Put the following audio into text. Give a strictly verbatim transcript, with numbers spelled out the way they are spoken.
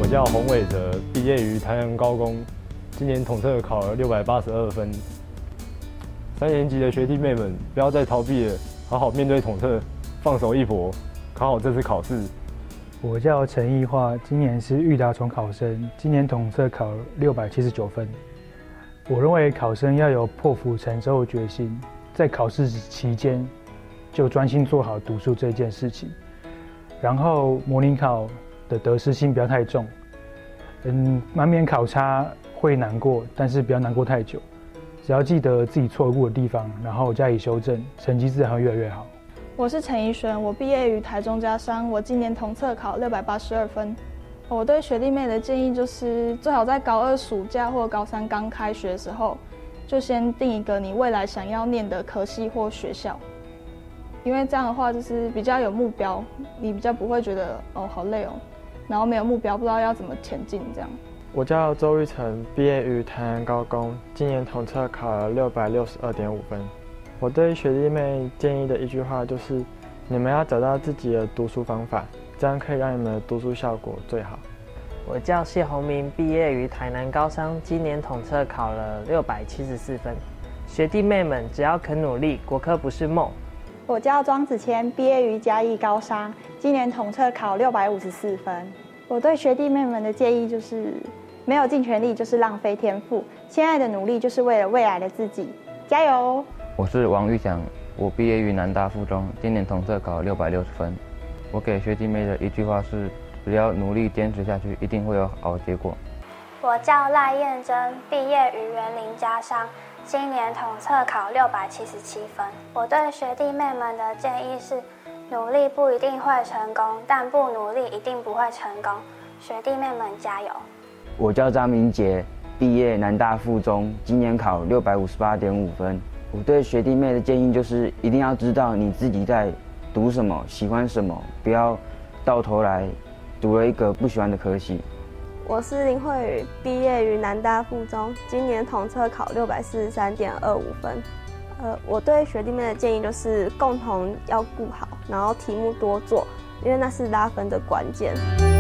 叫洪伟哲，毕业于台南高工，今年统测考了六百八十二分。三年级的学弟妹们，不要再逃避了，好好面对统测，放手一搏，考好这次考试。 我叫陈义化，今年是育达重考生，今年统测考六百七十九分。我认为考生要有破釜沉舟的决心，在考试期间就专心做好读书这件事情，然后模拟考的得失心不要太重。嗯，难免考差会难过，但是不要难过太久。只要记得自己错过的地方，然后加以修正，成绩自然会越来越好。 我是陈怡璇，我毕业于台中家商，我今年统测考六百八十二分。我对学弟妹的建议就是，最好在高二暑假或高三刚开学的时候，就先定一个你未来想要念的科系或学校，因为这样的话就是比较有目标，你比较不会觉得哦好累哦，然后没有目标不知道要怎么前进这样。 我叫周玉成，毕业于台南高工，今年统测考了六百六十二点五分。我对学弟妹建议的一句话就是：你们要找到自己的读书方法，这样可以让你们的读书效果最好。 我叫谢宏明，毕业于台南高商，今年统测考了六百七十四分。学弟妹们只要肯努力，国科不是梦。 我叫庄子谦，毕业于嘉义高商，今年统测考六百五十四分。我对学弟妹们的建议就是：没有尽全力就是浪费天赋，现在的努力就是为了未来的自己，加油！ 我是王玉祥，我毕业于南大附中，今年统测考六百六十分。我给学弟妹的一句话是：只要努力坚持下去，一定会有好结果。 我叫赖燕珍，毕业于园林家商，今年统测考六百七十七分。我对学弟妹们的建议是：努力不一定会成功，但不努力一定不会成功。学弟妹们加油！ 我叫张明杰，毕业南大附中，今年考六百五十八点五分。我对学弟妹的建议就是：一定要知道你自己在读什么，喜欢什么，不要到头来读了一个不喜欢的科系。 我是林慧宇，毕业于南大附中，今年统测考六百四十三点二五分。呃，我对学弟妹的建议就是：共同要顾好，然后题目多做，因为那是拉分的关键。